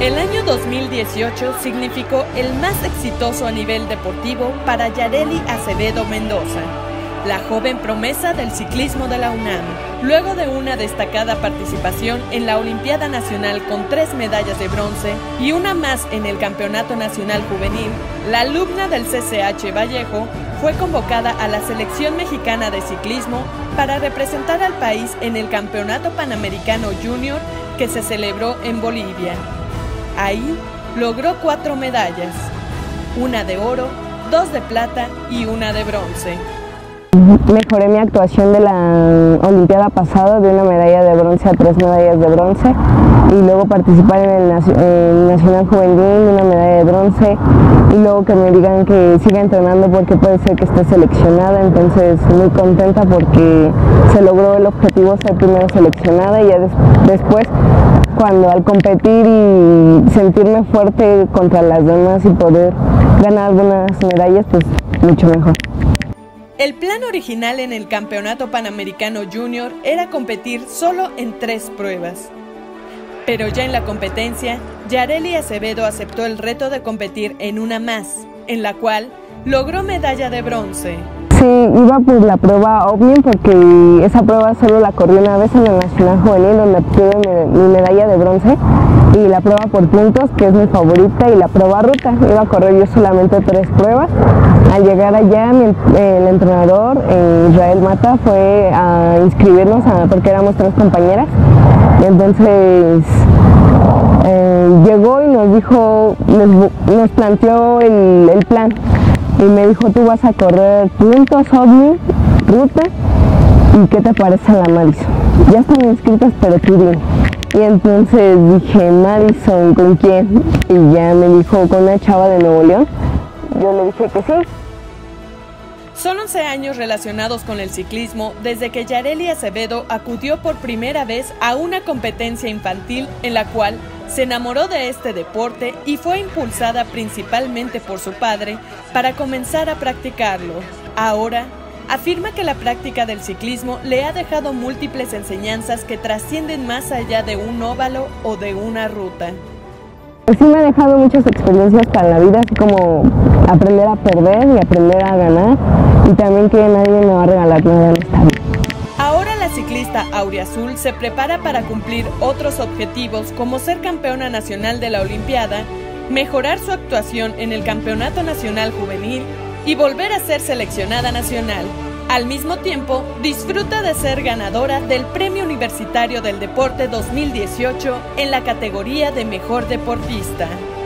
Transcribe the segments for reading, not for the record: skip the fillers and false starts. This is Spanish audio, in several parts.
El año 2018 significó el más exitoso a nivel deportivo para Yareli Acevedo Mendoza, la joven promesa del ciclismo de la UNAM. Luego de una destacada participación en la Olimpiada Nacional con 3 medallas de bronce y una más en el Campeonato Nacional Juvenil, la alumna del CCH Vallejo fue convocada a la selección mexicana de ciclismo para representar al país en el Campeonato Panamericano Junior que se celebró en Bolivia. Ahí logró 4 medallas, una de oro, 2 de plata y una de bronce. Mejoré mi actuación de la Olimpiada pasada, de una medalla de bronce a 3 medallas de bronce, y luego participar en el Nacional Juvenil, una medalla de bronce, y luego que me digan que siga entrenando porque puede ser que esté seleccionada. Entonces muy contenta porque se logró el objetivo, ser primero seleccionada, y ya después cuando al competir y sentirme fuerte contra las demás y poder ganar algunas medallas, pues mucho mejor. El plan original en el Campeonato Panamericano Junior era competir solo en 3 pruebas. Pero ya en la competencia, Yareli Acevedo aceptó el reto de competir en una más, en la cual logró medalla de bronce. Sí, iba por la prueba Omnium porque esa prueba solo la corrí una vez en el Nacional Juvenil, donde obtuve mi medalla de bronce, y la prueba por puntos, que es mi favorita, y la prueba ruta. Iba a correr yo solamente 3 pruebas. Al llegar allá, el entrenador, Israel Mata, fue a inscribirnos porque éramos 3 compañeras. Y entonces llegó y nos dijo, nos planteó el plan. Y me dijo: tú vas a correr puntos, Omni, ruta, ¿y qué te parece la Madison? Ya están inscritas, pero tú dime. Y entonces dije: Madison, ¿con quién? Y ya me dijo: con una chava de Nuevo León. Yo le dije que sí. Son 11 años relacionados con el ciclismo desde que Yareli Acevedo acudió por primera vez a una competencia infantil en la cual se enamoró de este deporte y fue impulsada principalmente por su padre para comenzar a practicarlo. Ahora, afirma que la práctica del ciclismo le ha dejado múltiples enseñanzas que trascienden más allá de un óvalo o de una ruta. Sí, me ha dejado muchas experiencias para la vida, así como aprender a perder y aprender a ganar, y también que nadie me va a regalar nada en esta vida. Ahora la ciclista auriazul se prepara para cumplir otros objetivos como ser campeona nacional de la Olimpiada, mejorar su actuación en el Campeonato Nacional Juvenil y volver a ser seleccionada nacional. Al mismo tiempo, disfruta de ser ganadora del Premio Universitario del Deporte 2018 en la categoría de Mejor Deportista.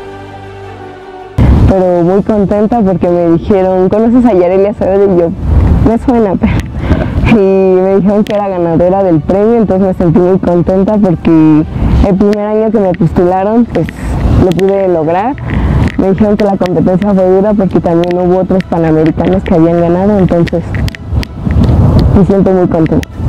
Pero muy contenta porque me dijeron: ¿conoces a Yareli Acevedo? Y yo: me suena, pero... Y me dijeron que era ganadora del premio, entonces me sentí muy contenta porque el primer año que me postularon, pues lo pude lograr. Me dijeron que la competencia fue dura porque también hubo otros panamericanos que habían ganado, entonces me siento muy contenta.